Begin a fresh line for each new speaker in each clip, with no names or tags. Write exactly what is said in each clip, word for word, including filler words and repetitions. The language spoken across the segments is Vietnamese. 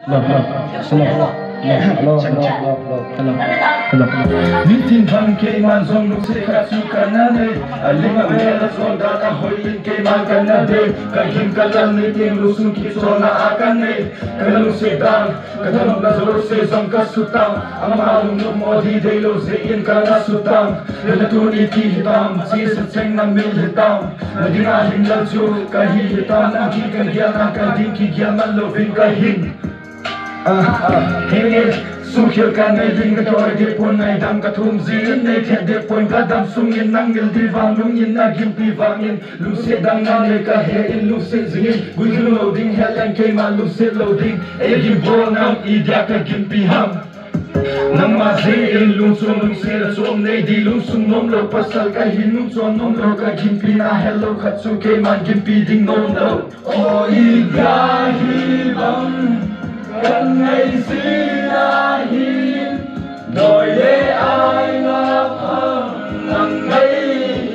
Hello, hello, hello, hello, hello, hello, hello, hello. Meeting van ke man zong lu se ka su kanane, alima mela zong da ka hoin ke man kanade, ka him kalan meeting lu sun ki zona akane, kalu se dang, kadam na zor se zong ka sutang, amalum nu modi de lo se in ka na sutang, le tu ni ti hitam, si se cheng na mil hitam, nadina hin la chu ka hi hitam na ki kan gya na ka din ki gya man lo vin ka hin. Hingin sukhil ka nay ding ka joy di pun ay dam ka thum zin nay thiệt di pun ka dam sungin nang ngil di vang lung in na gim pi vangin lu se dang na le ka he in lu se zingin gui lu loading hell and ke ma lu se loading ay gim bol nam i dia ka gim pi ham nam ma se in lung sun lung se la som nay di lung sun nom lo pasal ka hin lung son nom lo ka gim pi na hello khatsu ke man gim pi ding nom lo o i ga hi bang cần ngày xưa hin đôi lệ ai ngập hờn nặng ngây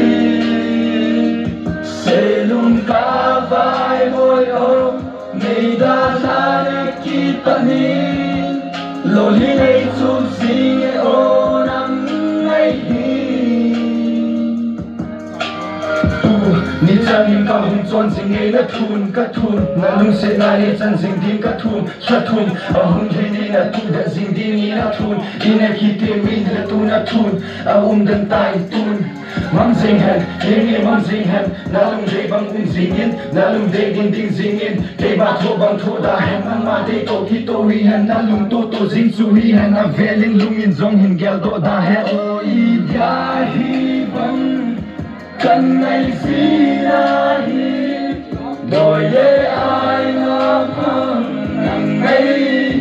sẽ luôn cả vai môi ôm ngày đã ra để khi ta hin lối đi này chút gì ô nặng ngây ni chân ka hung chon sing nge na thun ka thun na lung se na ni chân sing din ka thun sha thun a hung he ni na tu da sing din ni na thun in a ki te min he tu na thun a um den tai tun mang sing han he ni mang sing han na lung je bang um sing in na lung de din ding sing in te ba tho bang tho da han mang ma de to ki to hi han na lung to to sing su hi han a velin lung in zong hin gel do da he o i ya hi bang cần ngày xưa hi đôi lệ ai ngập hờn nặng ngây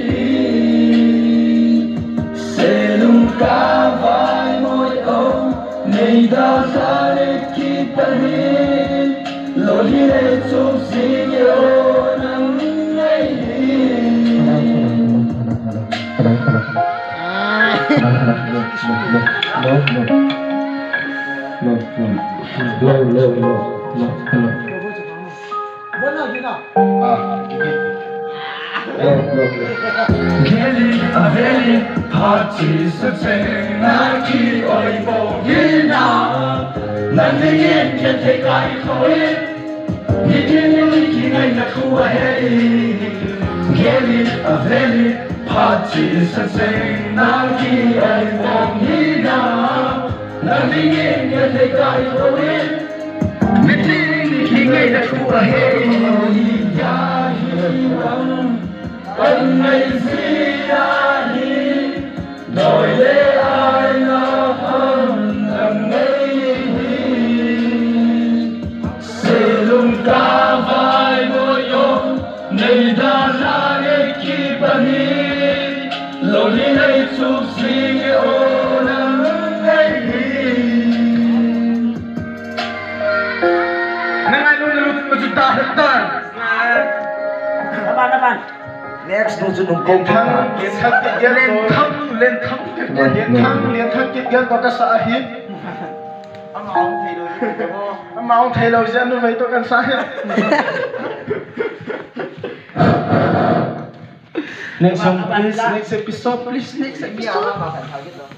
sẽ luôn cả vai môi ôm ngày đã xa để khi ta hin lối đi để chút gì yêu nặng ngây No, no, low, low, low, low, hello.
What now, you know?
Ah, low, low, low. Gelin, a velin, party, success, na ki oi bo yina. Nan de yen yen te kai koi. Ni yen ni ki ngai na ku a hey. Gelin, a velin, party, success, na ki oi bo yina. Nothing in your take I go in. Meeting king I the two ahead. Ya hi bang, kan ngày xưa hi, đôi lệ ai ngập hờn nặng ngây. Sẽ luôn cả vai môi ôm, ngày đã ra để khi ta hi, lối đi này chút gì ô nặng ngây.
Laban, laban. Next, nung sunong kong
thang liên thang kết giao lên thang lên thang kết giao liên thang liên thang kết giao có cái xã hiệp ông ông thầy rồi ông ông thầy rồi sẽ nó vậy tôi cần xã hiệp next song please next episode please next episode